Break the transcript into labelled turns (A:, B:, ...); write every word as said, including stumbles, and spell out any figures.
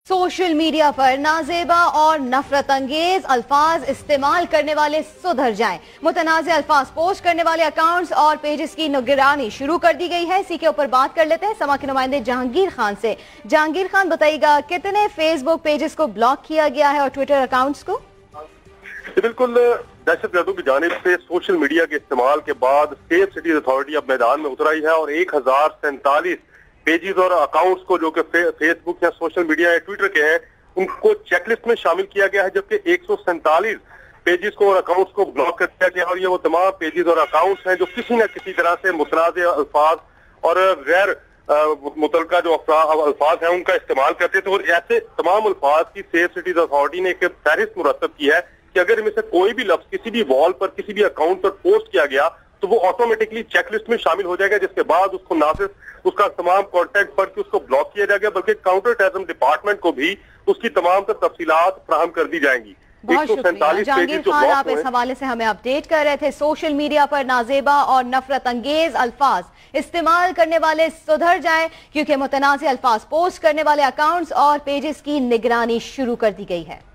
A: Social media पर नाजेबा और नफरत अंगेज अल्फाज इस्तेमाल करने वाले सुधर जाएं। मुतनाज़ अल्फाज पोस्ट करने वाले अकाउंट्स और पेजेस की निगरानी शुरू कर दी गई है। इसी के ऊपर बात कर लेते हैं समा के नुमाइंदे जहांगीर खान से। जहांगीर खान, बताइएगा कितने फेसबुक पेजेस को ब्लॉक किया गया है और ट्विटर अकाउंट्स को?
B: बिल्कुल, दहशतगर्दों की जानिब से सोशल मीडिया के इस्तेमाल के बाद सेफ सिटीज अथॉरिटी अब मैदान में उतर आई है और एक हजार सैंतालीस पेजेस और अकाउंट्स को जो कि फे, फेसबुक या सोशल मीडिया या ट्विटर के हैं उनको चेकलिस्ट में शामिल किया गया है, जबकि एक सौ सैंतालीस पेजेस को और अकाउंट्स को ब्लॉक कर दिया गया। और ये वो तमाम पेजेस और अकाउंट्स हैं जो किसी न किसी तरह से मुतनाज़ अल्फाज और गैर मुतलका जो अल्फाज हैं उनका इस्तेमाल करते थे। और ऐसे तमाम अल्फाज की सेफ सिटीज अथॉरिटी ने एक फहरिस्त मुरतब की है कि अगर इनमें से कोई भी लफ्ज किसी भी वॉल पर किसी भी अकाउंट पर पोस्ट किया गया तो वो ऑटोमेटिकली चेकलिस्ट में शामिल हो जाएगा, जिसके बाद उसको ना सिर्फ उसका तमाम कॉन्टैक्ट पढ़ के उसको ब्लॉक किया जाएगा बल्कि काउंटर टेररिज्म डिपार्टमेंट को भी उसकी तमाम तर तफसीलात फराहम कर दी जाएंगी।
A: बहुत शुक्रिया जहांगीर खान, आप इस हवाले से हमें अपडेट कर रहे थे। सोशल मीडिया पर नाजेबा और नफरत अंगेज अल्फाज इस्तेमाल करने वाले सुधर जाएं, क्योंकि मुतनाज़ अल्फाज पोस्ट करने वाले अकाउंट्स और पेजेस की निगरानी शुरू कर दी गई है।